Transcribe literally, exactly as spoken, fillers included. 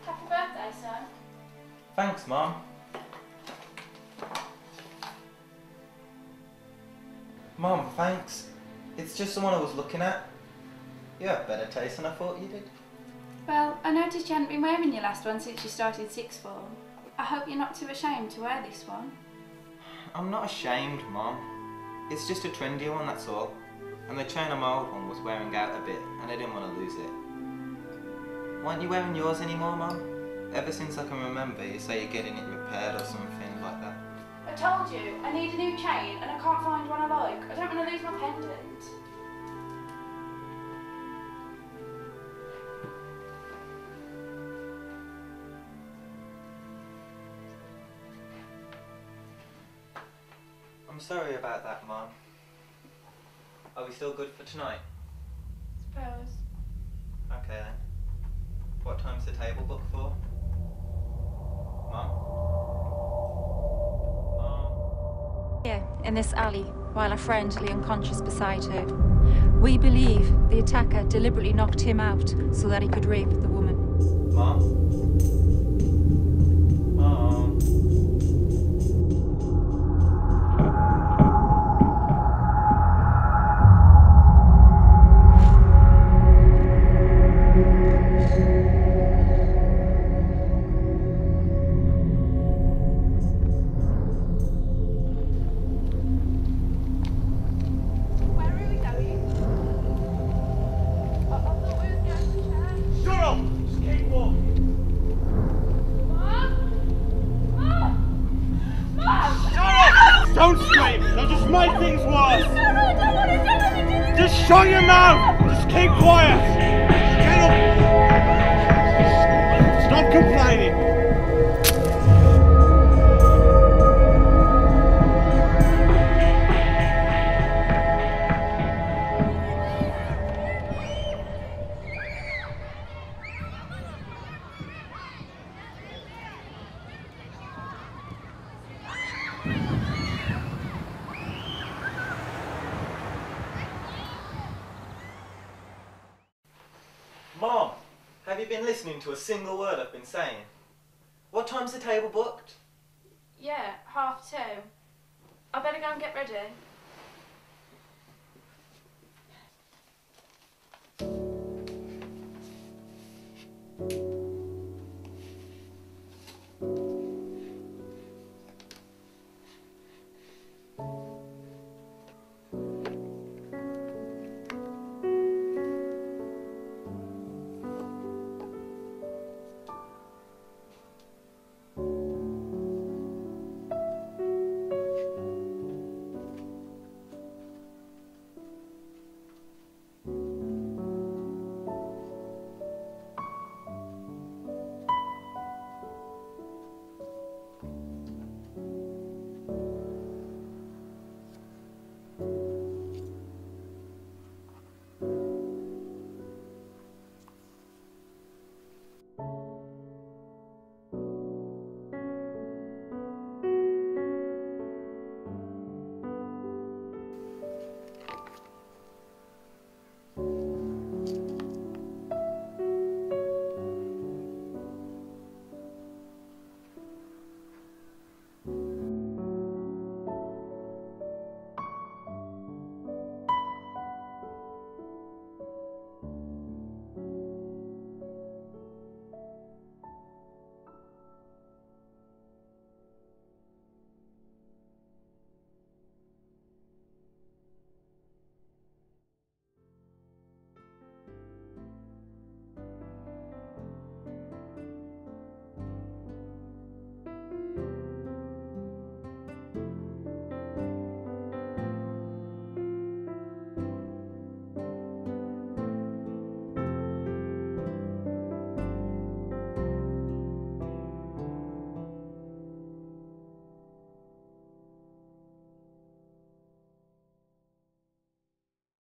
Happy birthday, son. Thanks, Mum. Mum, thanks. It's just the one I was looking at. You have better taste than I thought you did. Well, I noticed you hadn't been wearing your last one since you started sixth form. I hope you're not too ashamed to wear this one. I'm not ashamed, Mum. It's just a trendy one, that's all. And the chain on my old one was wearing out a bit, and I didn't want to lose it. Why aren't you wearing yours anymore, Mum? Ever since I can remember, you say you're getting it repaired or something like that. I told you, I need a new chain and I can't find one I like. I don't want to lose my pendant. I'm sorry about that, Mum. Are we still good for tonight? Suppose. Okay then. What time's the table booked for? Mum? Mum? Here, in this alley, while a friend lay unconscious beside her. We believe the attacker deliberately knocked him out so that he could rape the woman. Mum? Mum? Don't scream! They'll just make things worse! Just shut your mouth! Just keep quiet! Get up! Stop complaining! Mom, have you been listening to a single word I've been saying? What time's the table booked? Yeah, half two. I better go and get ready. Thank you.